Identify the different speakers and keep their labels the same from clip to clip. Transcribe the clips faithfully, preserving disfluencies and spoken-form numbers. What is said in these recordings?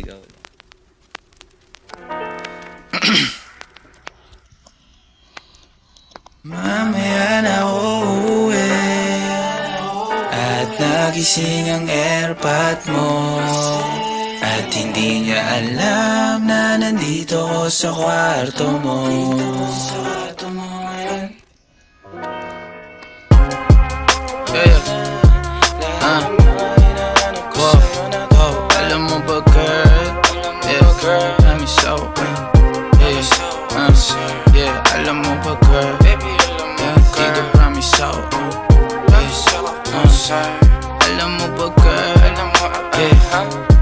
Speaker 1: ikaw.
Speaker 2: Mamaya na uuwi at nagising ang airpot mo, at hindi niya alam na nandito ko sa kwarto mo. Yeah, uh. Wow, wow. Alam mo ba girl? Yeah, girl, let me so yeah, uh. Yeah, alam mo ba girl? Yeah, dito promise so uh. Alam mo ba girl? Yeah,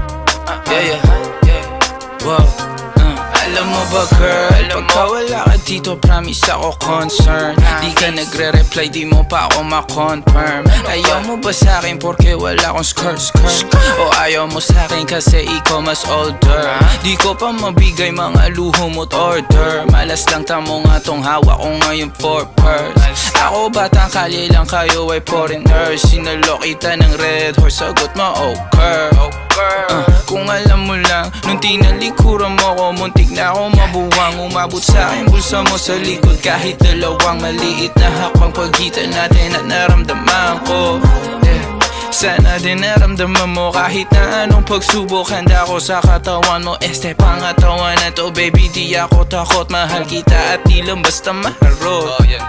Speaker 2: yeah, yeah. Wow, uh. Alam mo ba girl, pagka wala ka dito promise ako concern. Di ka nagre-reply, di mo pa ako ma-confirm. Ayaw mo ba sa'kin porque wala akong skirt skirt? O ayaw mo sa'kin kasi ikaw mas older? Di ko pa mabigay mga luho mo't order. Malas lang tamo nga tong hawak ko ngayon for purse. Ako batang kalye lang, kayo ay foreigners. Sinalo kita ng red horse, sagot mo okay. Uh, kung alam mo lang, nung tinalikuran mo ko, muntik na ako mabuwang. Umabot sa'kin bulsa mo sa likod, kahit dalawang maliit na hakbang pagitan natin at naramdaman ko. Yeah. Sana din naramdaman mo kahit na anong pagsubok. Handa ko sa katawan mo, este pangatawan na to. Baby di ako takot, mahal kita at di lang basta maharot.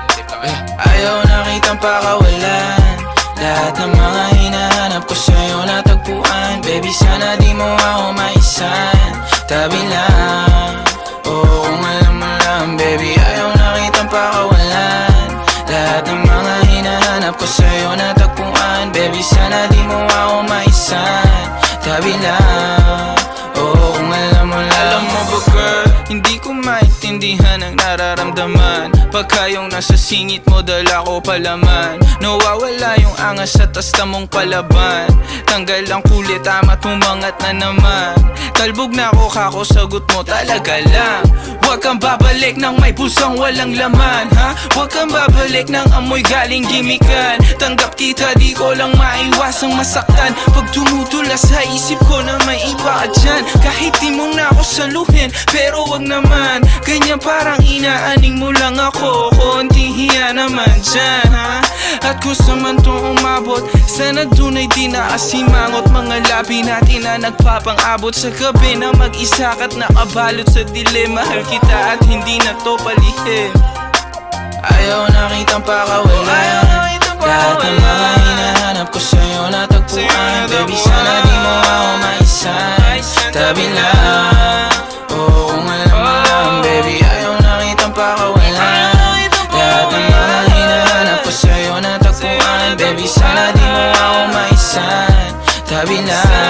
Speaker 2: Ayaw na kitang pakawalan, lahat ng mga hinahanap ko sa'yo natagpuan. Baby sana di mo ako maisan, tabi lang. Oo kung alam mo lang baby, ayaw na kitang pakawalan, lahat ng mga hinahanap ko sa'yo natagpuan. Baby sana di mo ako maisan, tabi lang. Oo kung alam mo lang. Alam mo ba girl, hindi ko maintindihan ang nararamdaman pagka yung nasa singit mo dala ko palaman. Nawawala yung angas sa tasta mong palaban, tanggal ang kulit ama't umangat na naman. Talbog na ako kako, sagot mo talaga lang. Huwag kang babalik ng may pusang walang laman, ha? Huwag kang babalik ng amoy galing gimikan. Tanggap kita, di ko lang maiwasang masaktan pag tumutula sa isip ko na may iba ka dyan. Kahit di mong na ako saluhin, pero wag naman ganyan, parang inaaning mo lang ako. Konting hiya naman dyan, ha? At kung saan man to umabot, sana dun ay di nakasimangot. Mga labi natin na nagpapang-abot sa gabi na mag-isa ka't nakabalot sa dilim. Mahal kita at hindi na to palihim. Ayaw na kitang pakawalan, lahat ng mga hinahanap ko sa'yo natagpuan. Baby sana di mo ako maisan, tabi lang. Oo kung alam mo lang baby, ayaw na kitang pakawalan, lahat ng mga hinahanap ko sa'yo natagpuan. Baby sana di mo ako maisan, tabi lang.